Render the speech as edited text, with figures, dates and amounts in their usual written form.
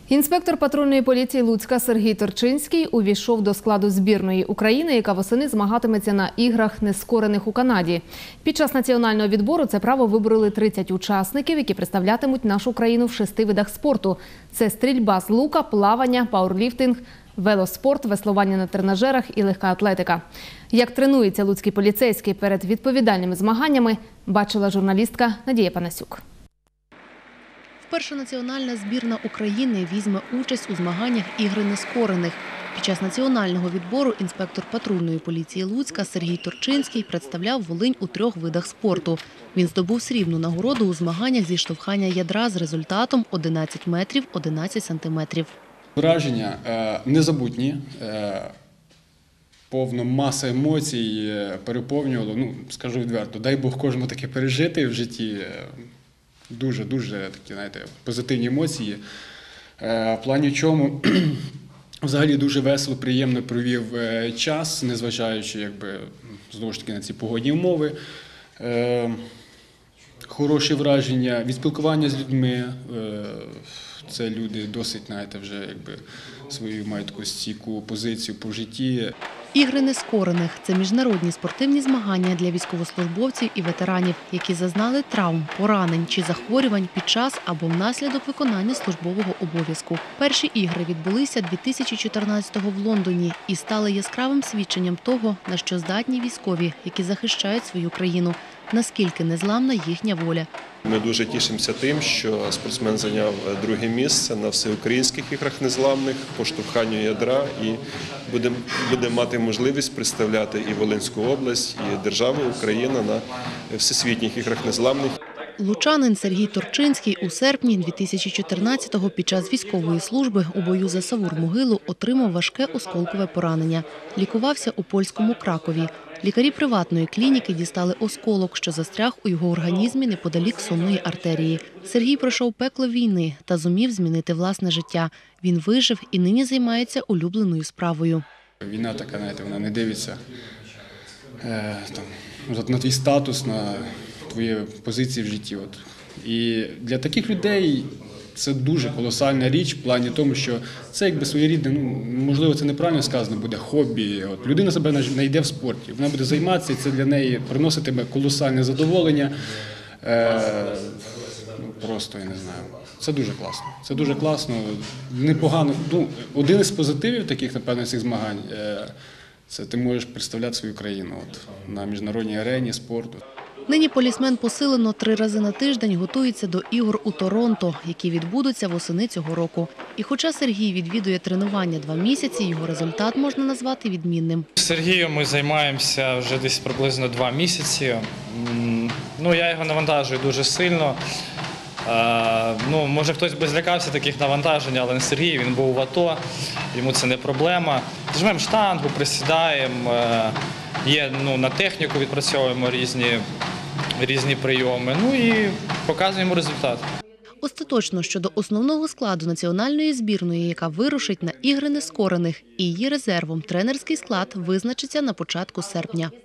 Інспектор патрульної поліції Луцька Сергій Торчинський увійшов до складу збірної України, яка восени змагатиметься на іграх нескорених у Канаді. Під час національного відбору це право вибороли 30 учасників, які представлятимуть нашу країну в 6 видах спорту. Це стрільба з лука, плавання, пауерліфтинг, велоспорт, веслування на тренажерах і легка атлетика. Як тренується луцький поліцейський перед відповідальними змаганнями, бачила журналістка Надія Панасюк. Вперше національна збірна України візьме участь у змаганнях ігри нескорених. Під час національного відбору інспектор патрульної поліції Луцька Сергій Торчинський представляв Волинь у 3 видах спорту. Він здобув срібну нагороду у змаганнях зі штовхання ядра з результатом 11 метрів 11 сантиметрів. Враження незабутні, повна маса емоцій переповнювало. Скажу відверто, дай Бог кожному таке пережити в житті. Дуже такі, знаєте, позитивні емоції. В плані чому взагалі дуже весело, приємно провів час, незважаючи, знову ж таки, на ці погодні умови. Хороші враження від спілкування з людьми. Це люди досить, знаєте, вже свою мають таку стійку позицію по житті. Ігри нескорених – це міжнародні спортивні змагання для військовослужбовців і ветеранів, які зазнали травм, поранень чи захворювань під час або внаслідок виконання службового обов'язку. Перші ігри відбулися 2014-го в Лондоні і стали яскравим свідченням того, на що здатні військові, які захищають свою країну, наскільки незламна їхня воля. Ми дуже тішимося тим, що спортсмен зайняв 2-е місце на всеукраїнських іграх незламних по штовханню ядра і буде мати можливість представляти і Волинську область, і державу Україна на всесвітніх іграх незламних. Лучанин Сергій Торчинський у серпні 2014-го під час військової служби у бою за Савур-Могилу отримав важке осколкове поранення. Лікувався у польському Кракові. Лікарі приватної клініки дістали осколок, що застряг у його організмі неподалік сонної артерії. Сергій пройшов пекло війни та зумів змінити власне життя. Він вижив і нині займається улюбленою справою. Війна така, знаєте, вона не дивиться на твій статус, на твої позиції в житті. І для таких людей це дуже колосальна річ в плані тому, що це своєрідне, можливо, це неправильно сказано, буде хобі. Людина себе знайде в спорті, вона буде займатися, і це для неї приноситиме колосальне задоволення. Просто, я не знаю, це дуже класно. Це дуже класно, непогано. Один із позитивів таких, напевно, цих змагань – це ти можеш представляти свою країну на міжнародній арені спорту. Нині полісмен посилено 3 рази на тиждень готується до ігор у Торонто, які відбудуться восени цього року. І хоча Сергій відвідує тренування 2 місяці, його результат можна назвати відмінним. З Сергієм ми займаємося вже десь приблизно 2 місяці. Я його навантажую дуже сильно. Може хтось би злякався таких навантажень, але не Сергій, він був в АТО, йому це не проблема. Жмемо штангу, присідаємо, на техніку відпрацьовуємо різні прийоми, і показуємо результат. Остаточно щодо основного складу національної збірної, яка вирушить на ігри нескорених, і її резервом тренерський склад визначиться на початку серпня.